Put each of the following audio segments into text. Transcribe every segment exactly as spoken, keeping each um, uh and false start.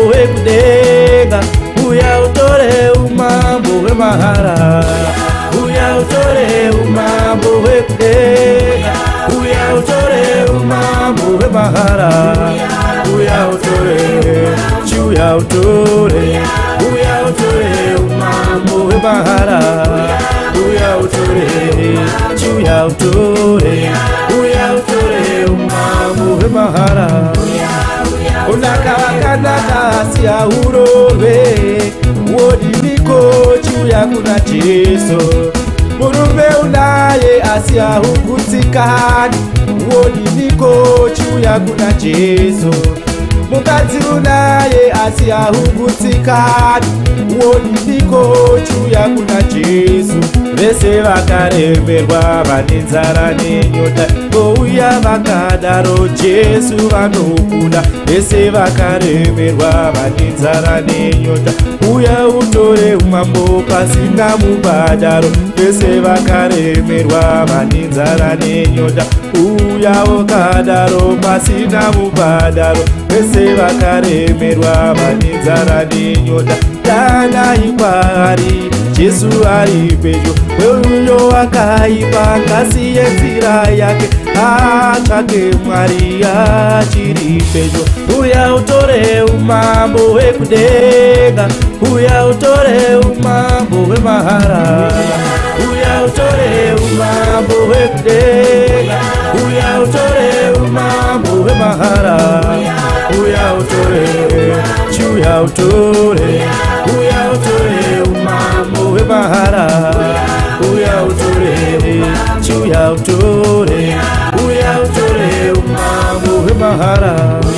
wekudenga, uya utore umambo wemahara. Uya utore umambo wekudenga, uya utore umambo wemahara. Uya utore, uya utore, uya utore umambo wemahara. Uya utore, uya utore, uya utore umambo wemahara. Unakawakanaka siya urove, wodiniko chuya kuna Jesu. Murume unaye asiya hukutsikani, wodiniko chuya kuna Jesu. Mukadzi unaye asiya hukutsikani, wodiniko chuya kuna Jesu. Vese vakaremerwa vane nzara nenyota, ngouya vakadaro Jesu vanokuda. Vese vakaremerwa vane nzara nenyota, uya utore umambo pasina mubhadharo. Vese vakaremerwa vane nzara nenyota, uya ukadaro pasina mubhadharo. Vese vakaremerwa vane nzara nenyota, danai kwaari Jesu ari pedyo. Uyo wakaipa ngasiye nzira yake, atsvake Mwari achiri pedyo. Uya utore umambo wekudenga, uya utore umambo wemahara. Uya utore umambo wekudenga, uya utore umambo wemahara. Uya utore, uya utore, uya utore umambo wemahara. Uya utore, uya utore, uya utore umambo wemahara.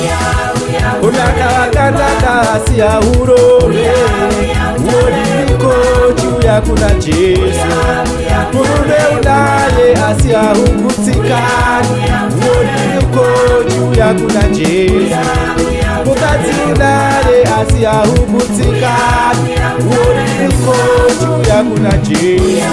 Unakawakanaka siya urove, wodiniko chuya kuna Jesu. Murume unaye asiya hukutsikani, wodiniko chuya kuna Jesu. Mukadzi unaye asiya hukutsikani, wodiniko chuya kuna Jesu.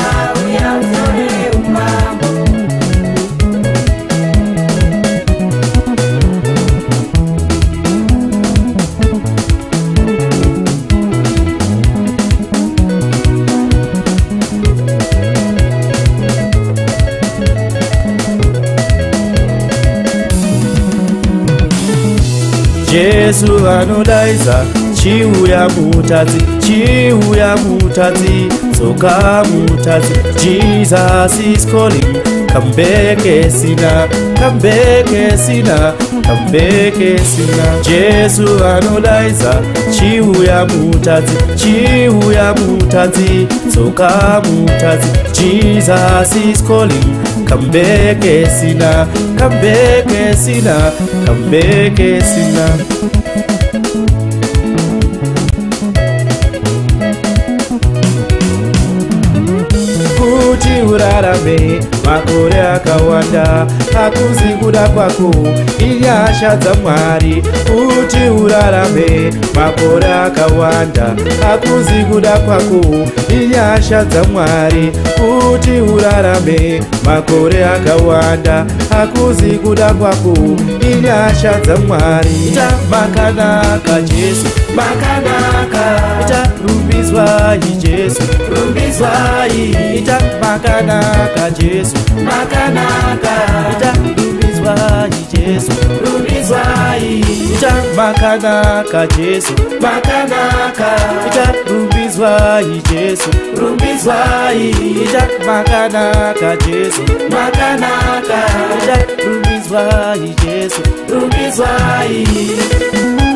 Jesu anodaidza, chiuya mutadzi, chiuya mutadzi, tsoka mutadzi. Jesus is calling, come back esina, come back esina, come back esina. Jesu anodaidza, chiuya mutadzi, chiuya mutadzi, tsoka mutadzi. Jesus is calling, come back esina, come back esina, come back esina. Kuti urarame makore akawanda, hakuzi kuda kwako, inyasha dzaMwari. Kuti urarame makore akawanda, hakuzi kuda kwako, inyasha dzaMwari. Kuti urarame makore akawanda, hakuzi kuda kwako, inyasha dzaMwari. Ita makanaka Jesu, makanaka. Ita rumbidzwai Jesu, rumbidzwai. Ita makanaka Jesu, makanaka. Ita rumbidzwai Jesu, rumbidzwai. Ita makanaka Jesu, makanaka. Ita rumbidzwai Jesu, rumbidzwai. Ita makanaka Jesu, makanaka. Ita rumbidzwai Jesu, rumbidzwai.